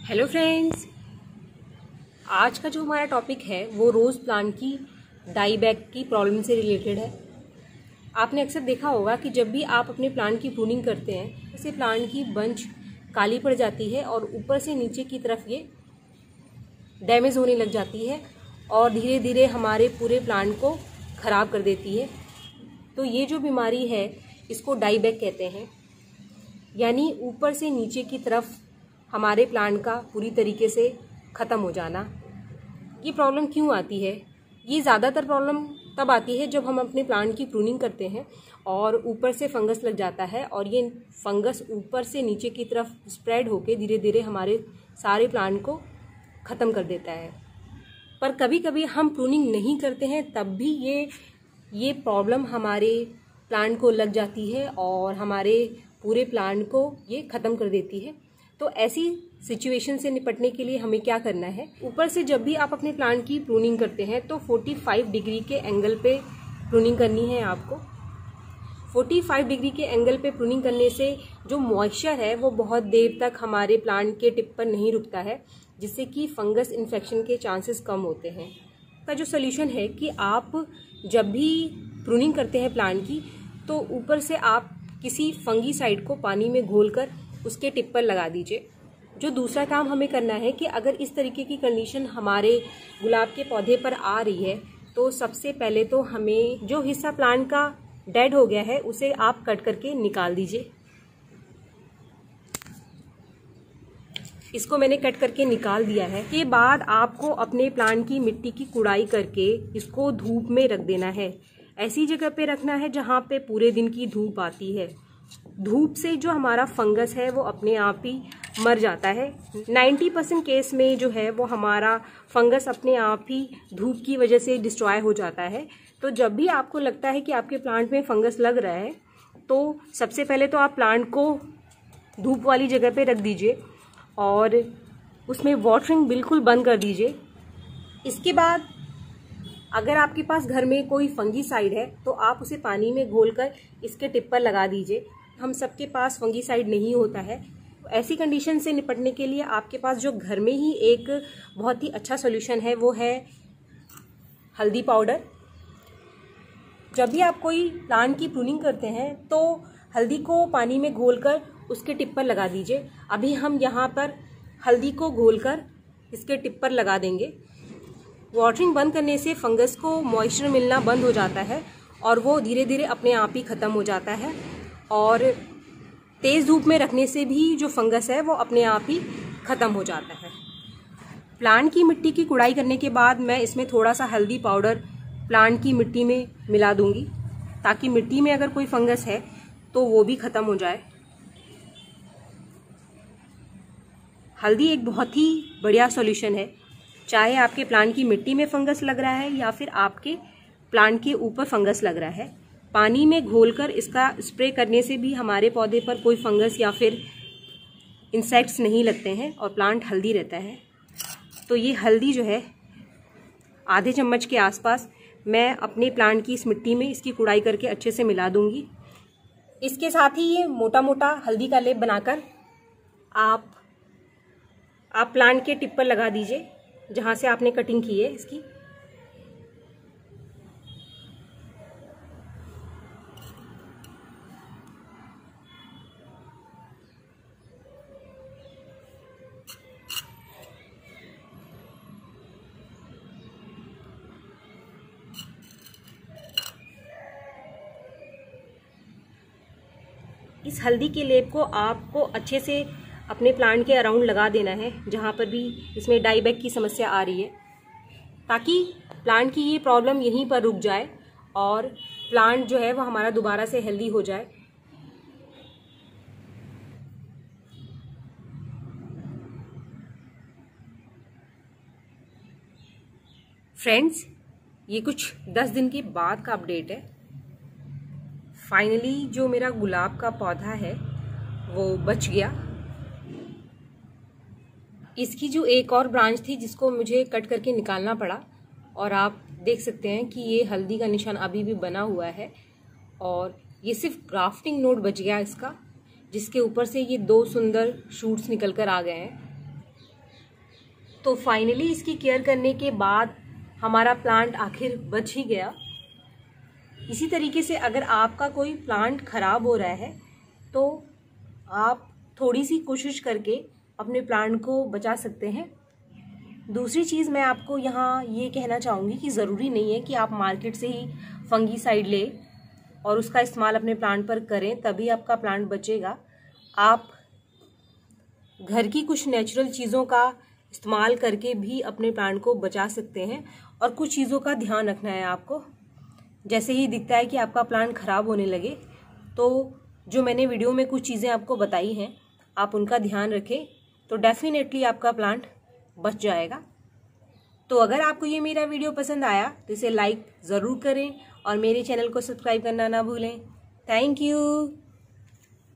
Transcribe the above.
Hello friends, आज का जो हमारा टॉपिक है वो रोज़ प्लांट की डाई बैक की प्रॉब्लम से रिलेटेड है। आपने अक्सर देखा होगा कि जब भी आप अपने प्लांट की प्रूनिंग करते हैं इससे प्लांट की बंच काली पड़ जाती है और ऊपर से नीचे की तरफ ये डैमेज होने लग जाती है और धीरे धीरे हमारे पूरे प्लांट को ख़राब कर देती है। तो ये जो बीमारी है इसको डाई बैक कहते हैं, यानी ऊपर से नीचे की तरफ हमारे प्लांट का पूरी तरीके से ख़त्म हो जाना। ये प्रॉब्लम क्यों आती है? ये ज़्यादातर प्रॉब्लम तब आती है जब हम अपने प्लांट की प्रूनिंग करते हैं और ऊपर से फंगस लग जाता है और ये फंगस ऊपर से नीचे की तरफ स्प्रेड होकर धीरे धीरे हमारे सारे प्लांट को ख़त्म कर देता है। पर कभी कभी हम प्रूनिंग नहीं करते हैं तब भी ये प्रॉब्लम हमारे प्लांट को लग जाती है और हमारे पूरे प्लांट को ये ख़त्म कर देती है। तो ऐसी सिचुएशन से निपटने के लिए हमें क्या करना है? ऊपर से जब भी आप अपने प्लांट की प्रूनिंग करते हैं तो 45 डिग्री के एंगल पे प्रूनिंग करनी है आपको। 45 डिग्री के एंगल पे प्रूनिंग करने से जो मॉइस्चर है वो बहुत देर तक हमारे प्लांट के टिप पर नहीं रुकता है, जिससे कि फंगस इन्फेक्शन के चांसेस कम होते हैं। का जो सोल्यूशन है कि आप जब भी प्रूनिंग करते हैं प्लांट की तो ऊपर से आप किसी फंगीसाइड को पानी में घोलकर उसके टिप पर लगा दीजिए। जो दूसरा काम हमें करना है कि अगर इस तरीके की कंडीशन हमारे गुलाब के पौधे पर आ रही है तो सबसे पहले तो हमें जो हिस्सा प्लांट का डेड हो गया है उसे आप कट करके निकाल दीजिए। इसको मैंने कट करके निकाल दिया है। के बाद आपको अपने प्लांट की मिट्टी की कुड़ाई करके इसको धूप में रख देना है। ऐसी जगह पे रखना है जहाँ पे पूरे दिन की धूप आती है। धूप से जो हमारा फंगस है वो अपने आप ही मर जाता है। 90% केस में जो है वो हमारा फंगस अपने आप ही धूप की वजह से डिस्ट्रॉय हो जाता है। तो जब भी आपको लगता है कि आपके प्लांट में फंगस लग रहा है तो सबसे पहले तो आप प्लांट को धूप वाली जगह पे रख दीजिए और उसमें वाटरिंग बिल्कुल बंद कर दीजिए। इसके बाद अगर आपके पास घर में कोई फंगीसाइड है तो आप उसे पानी में घोलकर इसके टिप पर लगा दीजिए। हम सबके पास फंगीसाइड नहीं होता है। ऐसी कंडीशन से निपटने के लिए आपके पास जो घर में ही एक बहुत ही अच्छा सॉल्यूशन है वो है हल्दी पाउडर। जब भी आप कोई प्लांट की प्रूनिंग करते हैं तो हल्दी को पानी में घोलकर उसके टिप पर लगा दीजिए। अभी हम यहाँ पर हल्दी को घोलकर इसके टिप पर लगा देंगे। वाटरिंग बंद करने से फंगस को मॉइस्चर मिलना बंद हो जाता है और वो धीरे धीरे अपने आप ही ख़त्म हो जाता है। और तेज़ धूप में रखने से भी जो फंगस है वो अपने आप ही ख़त्म हो जाता है। प्लांट की मिट्टी की कुड़ाई करने के बाद मैं इसमें थोड़ा सा हल्दी पाउडर प्लांट की मिट्टी में मिला दूंगी ताकि मिट्टी में अगर कोई फंगस है तो वो भी ख़त्म हो जाए। हल्दी एक बहुत ही बढ़िया सॉल्यूशन है, चाहे आपके प्लांट की मिट्टी में फंगस लग रहा है या फिर आपके प्लांट के ऊपर फंगस लग रहा है। पानी में घोलकर इसका स्प्रे करने से भी हमारे पौधे पर कोई फंगस या फिर इंसेक्ट्स नहीं लगते हैं और प्लांट हेल्दी रहता है। तो ये हल्दी जो है आधे चम्मच के आसपास मैं अपने प्लांट की इस मिट्टी में इसकी कुड़ाई करके अच्छे से मिला दूंगी। इसके साथ ही ये मोटा मोटा हल्दी का लेप बनाकर आप प्लांट के टिप पर लगा दीजिए जहाँ से आपने कटिंग की है इसकी। इस हल्दी के लेप को आपको अच्छे से अपने प्लांट के अराउंड लगा देना है जहाँ पर भी इसमें डाई बैक की समस्या आ रही है, ताकि प्लांट की ये प्रॉब्लम यहीं पर रुक जाए और प्लांट जो है वो हमारा दोबारा से हेल्दी हो जाए। फ्रेंड्स, ये कुछ 10 दिन के बाद का अपडेट है। फाइनली जो मेरा गुलाब का पौधा है वो बच गया। इसकी जो एक और ब्रांच थी जिसको मुझे कट करके निकालना पड़ा और आप देख सकते हैं कि ये हल्दी का निशान अभी भी बना हुआ है और ये सिर्फ ग्राफ्टिंग नोड बच गया इसका, जिसके ऊपर से ये 2 सुंदर शूट्स निकल कर आ गए हैं। तो फाइनली इसकी केयर करने के बाद हमारा प्लांट आखिर बच ही गया। इसी तरीके से अगर आपका कोई प्लांट खराब हो रहा है तो आप थोड़ी सी कोशिश करके अपने प्लांट को बचा सकते हैं। दूसरी चीज़ मैं आपको यहाँ ये कहना चाहूँगी कि ज़रूरी नहीं है कि आप मार्केट से ही फंगीसाइड ले और उसका इस्तेमाल अपने प्लांट पर करें तभी आपका प्लांट बचेगा। आप घर की कुछ नेचुरल चीज़ों का इस्तेमाल करके भी अपने प्लांट को बचा सकते हैं। और कुछ चीज़ों का ध्यान रखना है आपको। जैसे ही दिखता है कि आपका प्लांट ख़राब होने लगे तो जो मैंने वीडियो में कुछ चीज़ें आपको बताई हैं आप उनका ध्यान रखें तो डेफिनेटली आपका प्लांट बच जाएगा। तो अगर आपको ये मेरा वीडियो पसंद आया तो इसे लाइक ज़रूर करें और मेरे चैनल को सब्सक्राइब करना ना भूलें। Thank you.